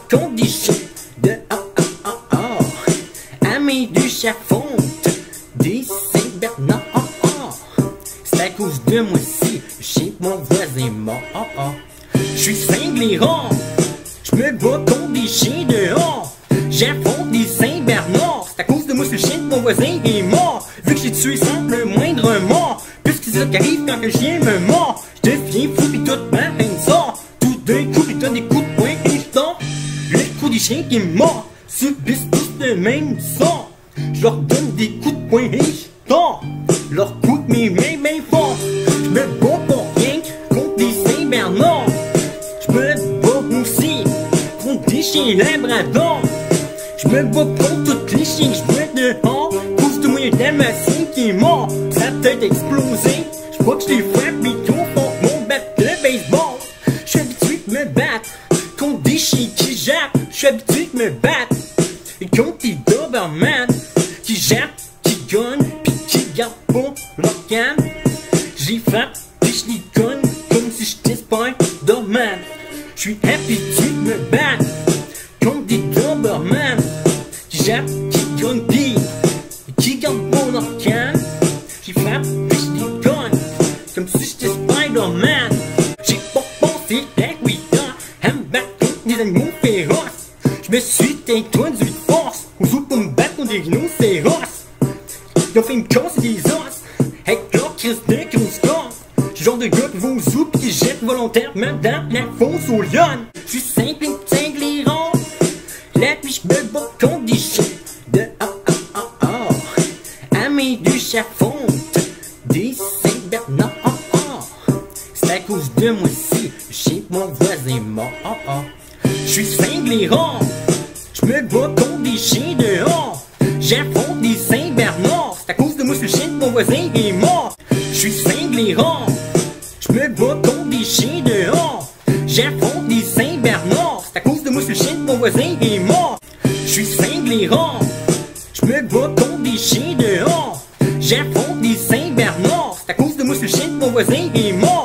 contre des chiens amis du chaffonte, des Saint-Bernard. C'est à cause de moi si chez mon voisin mort. Je suis cinglé, je me bats contre des chiens dehors. J'affronte des Saint-Bernard. C'est à cause de moi si le chien de mon voisin est mort. Vu que j'ai tué sans le moindre mort. Puisque c'est ça qui arrive quand le chien me mord. Je deviens fou pis toute ma haine sort. Tout d'un coup je donne des coups de poing et je tombe. Le coup des chiens qui me mordent subissent tous le même sort. Je leur donne des coups de poing et je tombe. Leur coup de mes mains bien fort. Je me bats pour rien contre des Saint-Bernard. Je me bats aussi contre des chiens labradors. Je me bats contre tous les chiens que je vois dehors. Cause de moi y'a un machin qui est mort. Sa tête explosée. Je crois que je les frappe et qu'on font mon bat de baseball. Je suis habitué de me battre contre des chiens qui jappent. Je suis habitué de me battre et contre des Doberman qui jappent, qui gagnent pis qui gardent pas leur canne. J'les frappe pis j'les gagne comme si j'étais Spider-Man. Je suis habitué de me battre contre des Doberman qui jappent, qui gagnent pis qui gardent pas leur canne. J'les frappe pis j'les gagne comme si j'étais Spider-Man. J'ai pas pensé à 8 ans à me battre contre des animaux féroces. Je me suis introduit de force aux autres pour me battre contre des rhinocéros. Ils ont fait me casser des os avec leur crise de grosse corps. J'suis genre de gars qui vont au zoo pis qui jettent volontairement dans la fosse aux lionnes. J'suis simple et cinglé rond. Là puis j'me bats contre des chiens amis du chaffonte, des Saint-Bernard. C'est à cause de moi si chez mon voisin mort. J'suis cinglé rond. J'me bats contre des chiens dehors. J'affronte des Saint-Bernard. C'est à cause de moi si le chien de mon voisin est mort. J'suis cinglé rond. J'me bats contre des chiens dehors. J'affronte des Saint-Bernard. C'est à cause de moi si le chien de mon voisin est mort. J'suis cinglé rond. J'me bats contre des chiens dehors. J'affronte des Saint-Bernard. C'est à cause de moi si le chien de mon voisin est mort.